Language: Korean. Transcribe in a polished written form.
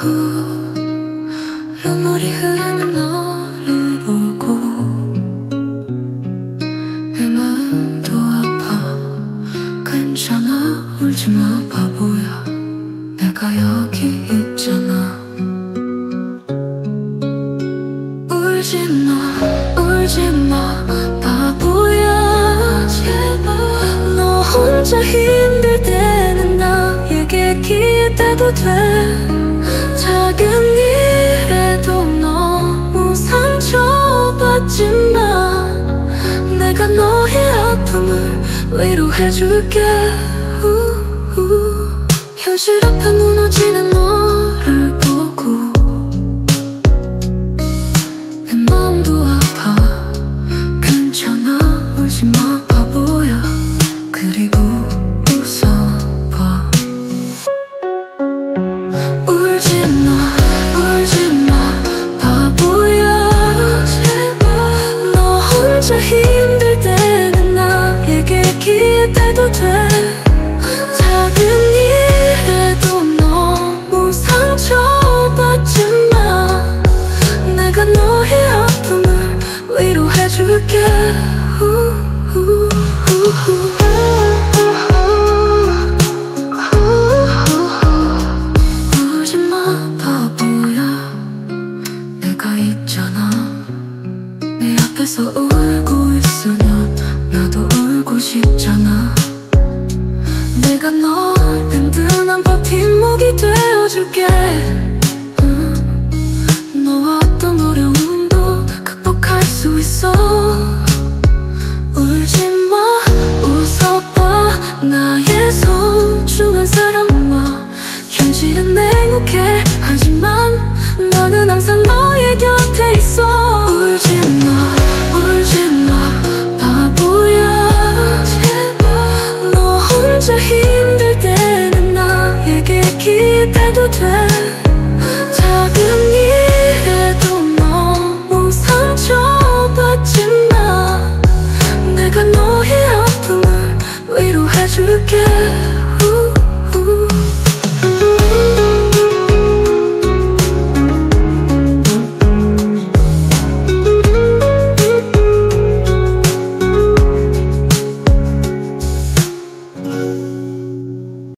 눈물이 흐르는 너를 보고 내 마음도 아파. 괜찮아, 울지마 바보야, 내가 여기 있잖아. 울지마 바보야, 제발. 너 혼자 힘들 때는 나에게 기대도 돼. 작은 일에도 너무 상처받지 마. 내가 너의 아픔을 위로해줄게. 현실 앞에 무너지는 너를 보고 내 마음도 아파. 괜찮아, 울지마 바보야, 그리고 웃어봐. 울지마 바보야, 제발. 너 혼자 힘들 때는 나에게 기대도 돼. 작은 일에도 너무 상처받지 마. 내가 너의 아픔을 위로해줄게. 울지마 바보야, 내가 있잖아. 내 앞에서 울고 있으면 나도 울고 싶잖아. 내가 널 든든한 버팀목이 되어줄게. 너와 어떤 어려움도 극복할 수 있어. 울지마, 웃어봐. 나의 소중한 사람아, 현실은 냉혹해. 하지만 나는 항상 너의 곁에 있어.